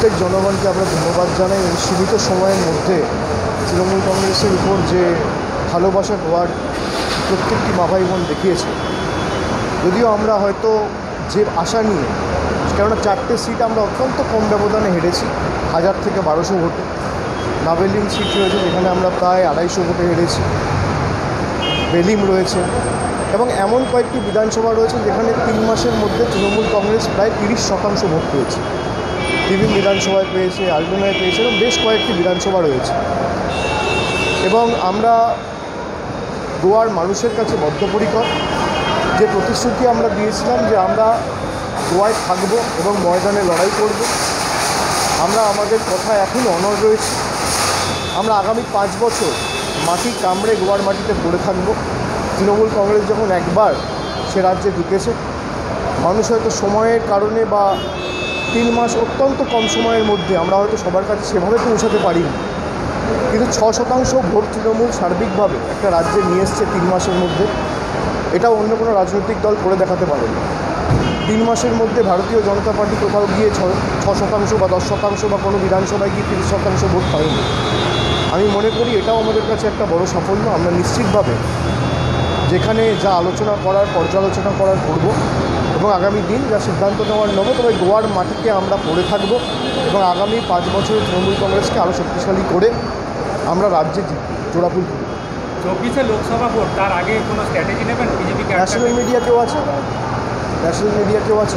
প্রত্যেক জনগণকে আমরা ধন্যবাদ জানাই এই সীমিত সময়ের মধ্যে তৃণমূল কংগ্রেসের উপর যে ভালোবাসা গোয়ার প্রত্যেকটি মা ভাই বোন দেখিয়েছে। যদিও আমরা হয়তো যে আশা নিয়ে, কেননা 4টে সিট আমরা অত্যন্ত কম ব্যবধানে হেরেছি, 1000 থেকে 1200 ভোটে। নাবেলিম সিট রয়েছে যেখানে আমরা প্রায় 250 ভোটে হেরেছি, বেলিম রয়েছে এবং এমন কয়েকটি বিধানসভা রয়েছে যেখানে 3 মাসের মধ্যে তৃণমূল কংগ্রেস প্রায় 30% ভোট পেয়েছে। টিভি বিধানসভায় পেয়েছে, আলডোনায় পেয়েছে এবং বেশ কয়েকটি বিধানসভা রয়েছে। এবং আমরা গোয়ার মানুষের কাছে বদ্ধপরিকর। যে প্রতিশ্রুতি আমরা দিয়েছিলাম যে আমরা গোয়ায় থাকব এবং ময়দানে লড়াই করব, আমরা আমাদের কথা এখনও অনড় রয়েছে। আমরা আগামী 5 বছর মাটি কামড়ে গোয়ার মাটিতে পড়ে থাকব। তৃণমূল কংগ্রেস যখন একবার সে রাজ্যে ঢুকেছে, মানুষ হয়তো সময়ের কারণে বা 3 মাস অত্যন্ত কম সময়ের মধ্যে আমরা হয়তো সবার কাছে সেভাবে পৌঁছাতে পারিনি, কিন্তু 6% ভোট তৃণমূল সার্বিকভাবে একটা রাজ্যে নিয়ে এসছে 3 মাসের মধ্যে। এটা অন্য কোনো রাজনৈতিক দল করে দেখাতে পারেনি। 3 মাসের মধ্যে ভারতীয় জনতা পার্টি কোথাও গিয়ে 6% বা 10% বা কোনো বিধানসভায় গিয়ে 30% ভোট পায়নি। আমি মনে করি এটাও আমাদের কাছে একটা বড় সাফল্য। আমরা নিশ্চিতভাবে যেখানে যা আলোচনা করার, পর্যালোচনা করার করব এবং আগামী দিন যা সিদ্ধান্ত নেওয়ার নেব, তবে গোয়ার মাটিতে আমরা পড়ে থাকব এবং আগামী 5 বছরে তৃণমূল কংগ্রেসকে আরও শক্তিশালী করে আমরা রাজ্যে জোড়াফুল করব। 24-এ লোকসভা ভোট, তার আগে কোনো স্ট্র্যাটেজি নেবেন বিজেপি? ন্যাশনাল মিডিয়া কেউ আছে? ন্যাশনাল মিডিয়া কেউ আছে?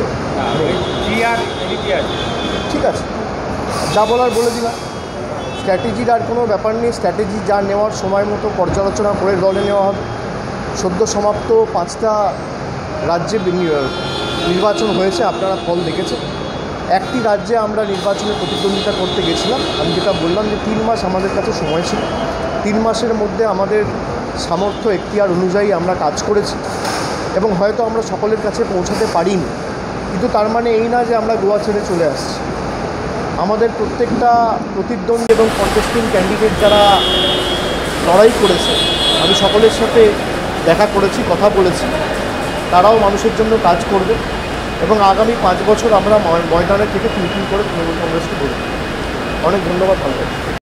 ঠিক আছে, যা বলার বলে দিলাম। স্ট্র্যাটেজির আর কোনো ব্যাপার নেই। স্ট্র্যাটেজি যা নেওয়ার সময় মতো পর্যালোচনা করে দলে নেওয়া হবে। সদ্য সমাপ্ত 5টা রাজ্যে নির্বাচন হয়েছে, আপনারা ফল দেখেছেন। একটি রাজ্যে আমরা নির্বাচনে প্রতিদ্বন্দ্বিতা করতে গেছিলাম। আমি যেটা বললাম যে 3 মাস আমাদের কাছে সময় ছিল। 3 মাসের মধ্যে আমাদের সামর্থ্য এখতিয়ার অনুযায়ী আমরা কাজ করেছি এবং হয়তো আমরা সকলের কাছে পৌঁছাতে পারিনি, কিন্তু তার মানে এই না যে আমরা গোয়া ছেড়ে চলে আসছি। আমাদের প্রত্যেকটা প্রতিদ্বন্দ্বী এবং কন্টেস্টিং ক্যান্ডিডেট যারা লড়াই করেছে, আমি সকলের সাথে দেখা করেছি, কথা বলেছি। তারাও মানুষের জন্য কাজ করবে এবং আগামী 5 বছর আমরা ময়দানে থেকে ফুলফিল করে তৃণমূল কংগ্রেসকে বলব। অনেক ধন্যবাদ। ভালো।